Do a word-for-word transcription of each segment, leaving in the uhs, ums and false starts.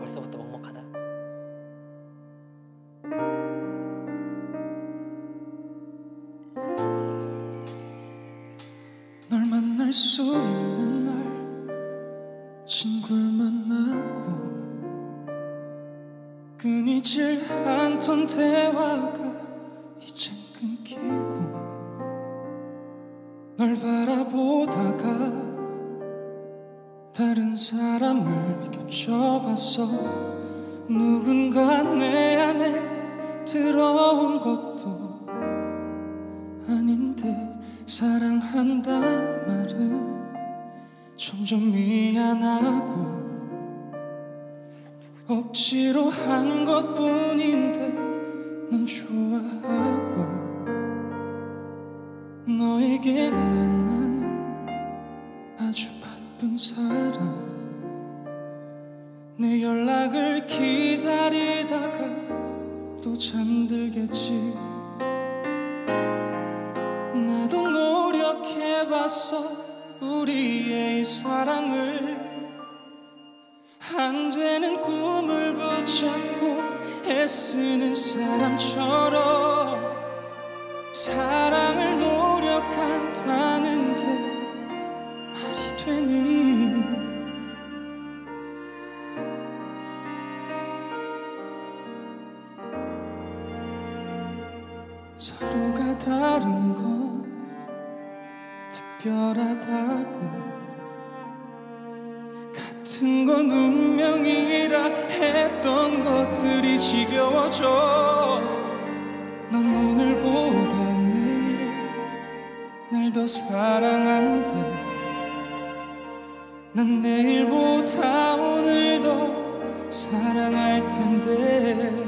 벌써부터 먹먹하다. 널 만날 수 있는 날 친구를 만나고 끊이질 않던 대화가 이젠 끊기고 널 바라보다가 다른 사람을 겹쳐봤어. 누군가 내 안에 들어온 것도 아닌데 사랑한단 말은 점점 미안하고 억지로 한 것뿐인데 넌 좋아하고 너에게만 나는 아주 바쁜 사람. 내 연락을 기다리다가 또 잠들겠지. 나도 노력해봤어 우리의 사랑을. 안 되는 꿈을 붙잡고 애쓰는 사람처럼 사랑을 노력한다는 게 말이 되니. 서로가 다른 건 특별하다고 같은 건 운명이라 했던 것들이 지겨워져. 넌 오늘보다 내일 날 더 사랑한대. 난 내일보다 오늘 더 사랑할 텐데.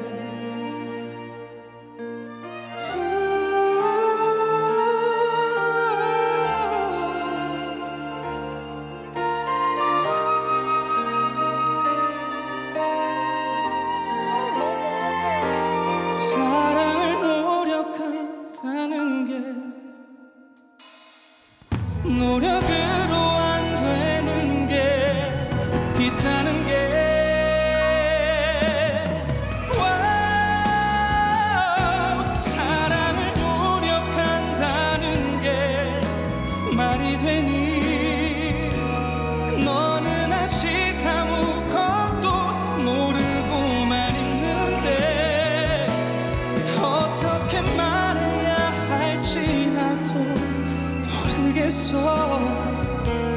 사랑을 노력한다는 게 노력으로 안 되는 게 있다는 게. 와우, 사랑을 노력한다는 게 말이 되니. 너는 아직 아무것도 모르고만 있는데 어떻게 말해야 할지 나도 모르겠어.